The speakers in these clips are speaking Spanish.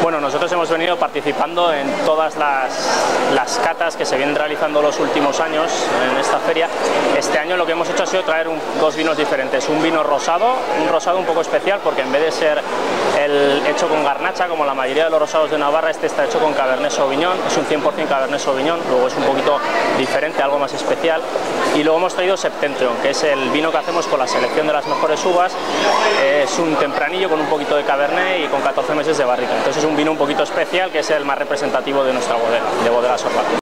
Bueno, nosotros hemos venido participando en todas las catas que se vienen realizando los últimos años en esta feria. Este año lo que hemos hecho ha sido traer dos vinos diferentes. Un vino rosado, un poco especial porque en vez de ser hecho con garnacha, como la mayoría de los rosados de Navarra, este está hecho con Cabernet Sauvignon, es un 100% Cabernet Sauvignon, luego es un poquito diferente, algo más especial. Y luego hemos traído Septentrion, que es el vino que hacemos con la selección de las mejores uvas. Es un tempranillo con un poquito de Cabernet y con 14 meses de barrica. Entonces es un vino un poquito especial, que es el más representativo de nuestra bodega, de Bodegas Orval.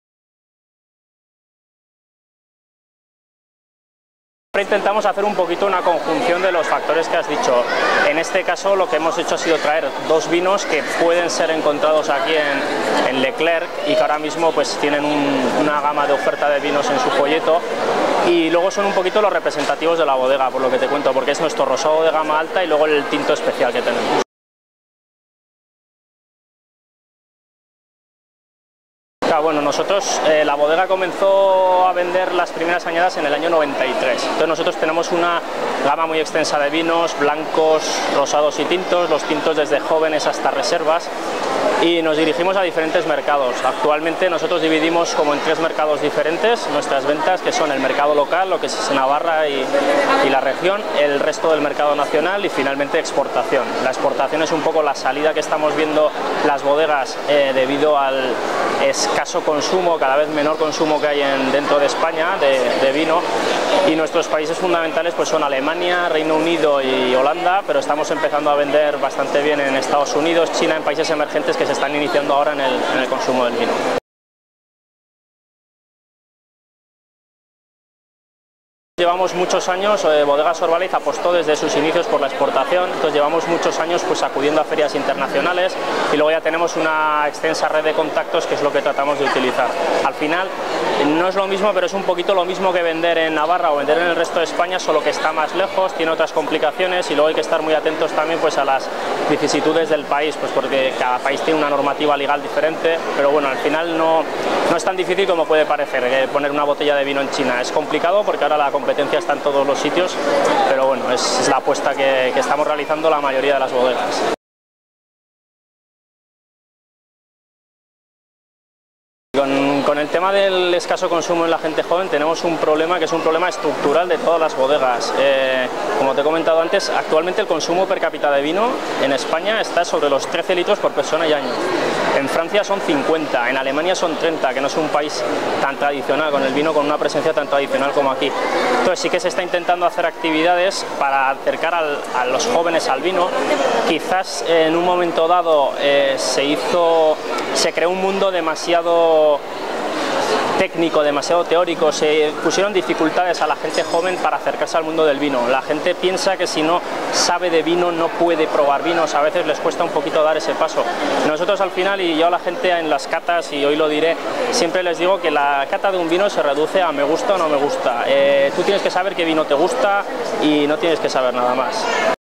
Intentamos hacer un poquito una conjunción de los factores que has dicho. En este caso lo que hemos hecho ha sido traer dos vinos que pueden ser encontrados aquí en Leclerc y que ahora mismo pues tienen una gama de oferta de vinos en su folleto, y luego son un poquito los representativos de la bodega, por lo que te cuento, porque es nuestro rosado de gama alta y luego el tinto especial que tenemos. Bueno, nosotros, la bodega comenzó a vender las primeras añadas en el año 93. Entonces nosotros tenemos una gama muy extensa de vinos, blancos, rosados y tintos, los tintos desde jóvenes hasta reservas, y nos dirigimos a diferentes mercados. Actualmente nosotros dividimos como en 3 mercados diferentes nuestras ventas, que son el mercado local, lo que es Navarra y la región, el resto del mercado nacional y finalmente exportación. La exportación es un poco la salida que estamos viendo las bodegas debido al escaso consumo, cada vez menor consumo que hay dentro de España de vino, y nuestros países fundamentales pues son Alemania, Reino Unido y Holanda, pero estamos empezando a vender bastante bien en Estados Unidos, China, en países emergentes que se están iniciando ahora en el consumo del vino. Llevamos muchos años, Bodegas Orval apostó desde sus inicios por la exportación, entonces llevamos muchos años pues acudiendo a ferias internacionales y luego ya tenemos una extensa red de contactos, que es lo que tratamos de utilizar. Al final no es lo mismo, pero es un poquito lo mismo que vender en Navarra o vender en el resto de España, solo que está más lejos, tiene otras complicaciones y luego hay que estar muy atentos también pues a las vicisitudes del país, pues porque cada país tiene una normativa legal diferente, pero bueno, al final no es tan difícil como puede parecer poner una botella de vino en China. Es complicado porque ahora la competencia está en todos los sitios, pero bueno, es la apuesta que estamos realizando la mayoría de las bodegas. Con el tema del escaso consumo en la gente joven tenemos un problema que es un problema estructural de todas las bodegas. Como te he comentado antes, actualmente el consumo per cápita de vino en España está sobre los 13 litros por persona y año. En Francia son 50, en Alemania son 30, que no es un país tan tradicional con el vino, con una presencia tan tradicional como aquí. Entonces sí que se está intentando hacer actividades para acercar a los jóvenes al vino. Quizás en un momento dado se creó un mundo demasiado técnico, demasiado teórico, se pusieron dificultades a la gente joven para acercarse al mundo del vino. La gente piensa que si no sabe de vino no puede probar vinos, a veces les cuesta un poquito dar ese paso. Nosotros al final, y yo a la gente en las catas, y hoy lo diré, siempre les digo que la cata de un vino se reduce a me gusta o no me gusta. Tú tienes que saber qué vino te gusta y no tienes que saber nada más.